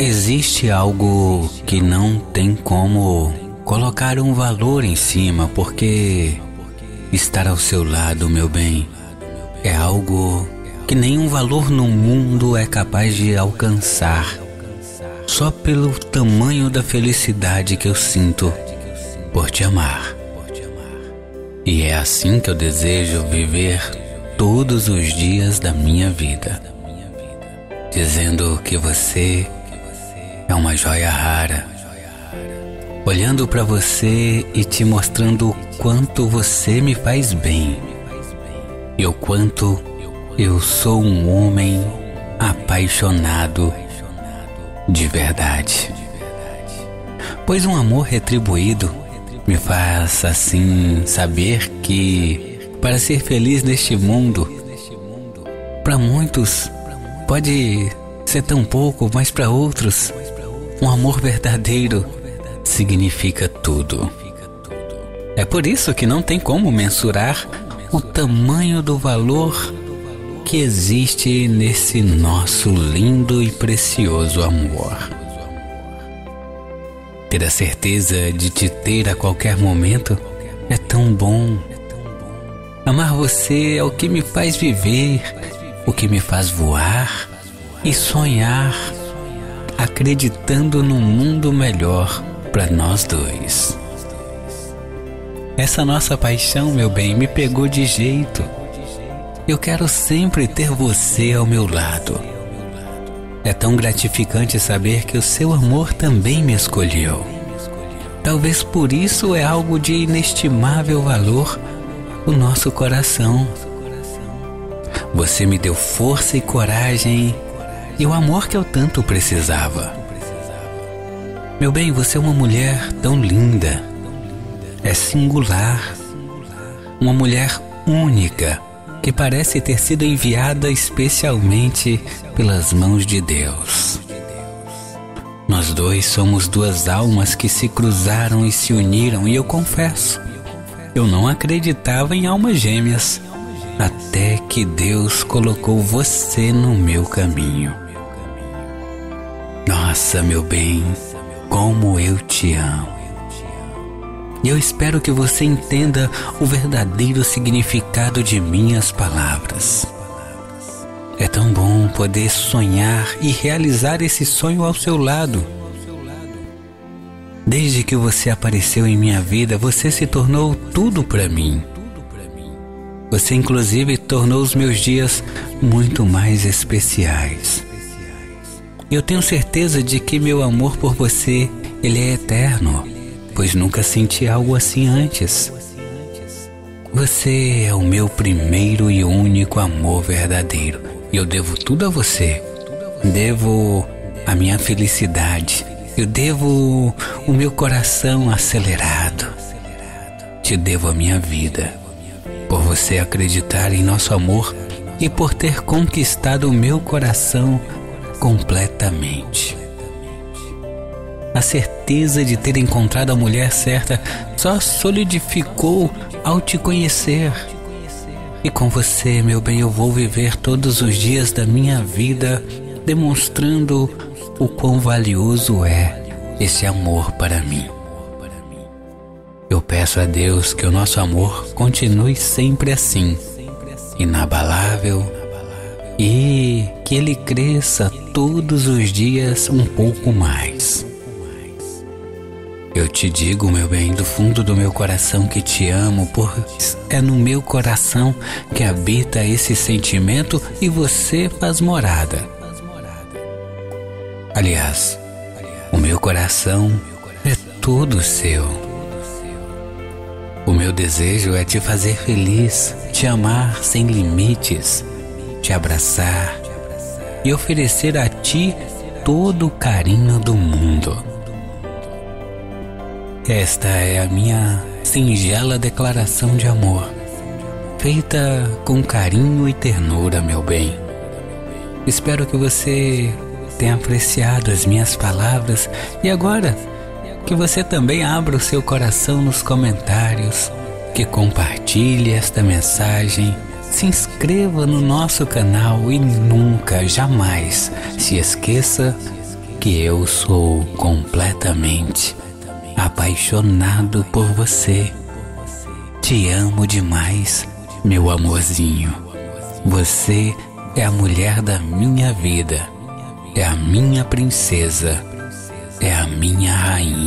Existe algo que não tem como colocar um valor em cima, porque estar ao seu lado, meu bem, é algo que nenhum valor no mundo é capaz de alcançar, só pelo tamanho da felicidade que eu sinto por te amar. E é assim que eu desejo viver todos os dias da minha vida, dizendo que você é uma joia rara, olhando para você e te mostrando o quanto você me faz bem e o quanto eu sou um homem apaixonado de verdade. Pois um amor retribuído me faz assim saber que para ser feliz neste mundo, para muitos pode ser tão pouco, mas para outros um amor verdadeiro significa tudo. É por isso que não tem como mensurar o tamanho do valor que existe nesse nosso lindo e precioso amor. Ter a certeza de te ter a qualquer momento é tão bom. Amar você é o que me faz viver, o que me faz voar e sonhar, acreditando num mundo melhor para nós dois. Essa nossa paixão, meu bem, me pegou de jeito. Eu quero sempre ter você ao meu lado. É tão gratificante saber que o seu amor também me escolheu. Talvez por isso é algo de inestimável valor o nosso coração. Você me deu força e coragem e o amor que eu tanto precisava. Meu bem, você é uma mulher tão linda, é singular, uma mulher única, que parece ter sido enviada especialmente pelas mãos de Deus. Nós dois somos duas almas que se cruzaram e se uniram, e eu confesso, eu não acreditava em almas gêmeas, até que Deus colocou você no meu caminho. Nossa, meu bem, como eu te amo. E eu espero que você entenda o verdadeiro significado de minhas palavras. É tão bom poder sonhar e realizar esse sonho ao seu lado. Desde que você apareceu em minha vida, você se tornou tudo para mim. Você inclusive tornou os meus dias muito mais especiais. Eu tenho certeza de que meu amor por você, ele é eterno, pois nunca senti algo assim antes. Você é o meu primeiro e único amor verdadeiro. E eu devo tudo a você. Devo a minha felicidade. Eu devo o meu coração acelerado. Te devo a minha vida, por você acreditar em nosso amor e por ter conquistado o meu coração completamente. A certeza de ter encontrado a mulher certa só solidificou ao te conhecer. E com você, meu bem, eu vou viver todos os dias da minha vida demonstrando o quão valioso é esse amor para mim. Eu peço a Deus que o nosso amor continue sempre assim, inabalável, e que ele cresça todos os dias um pouco mais. Eu te digo, meu bem, do fundo do meu coração que te amo, pois é no meu coração que habita esse sentimento e você faz morada. Aliás, o meu coração é todo seu. O meu desejo é te fazer feliz, te amar sem limites, te abraçar e oferecer a ti todo o carinho do mundo. Esta é a minha singela declaração de amor, feita com carinho e ternura, meu bem. Espero que você tenha apreciado as minhas palavras e agora que você também abra o seu coração nos comentários, que compartilhe esta mensagem, se inscreva no nosso canal e nunca, jamais se esqueça que eu sou completamente apaixonado por você. Te amo demais, meu amorzinho. Você é a mulher da minha vida, é a minha princesa, é a minha rainha.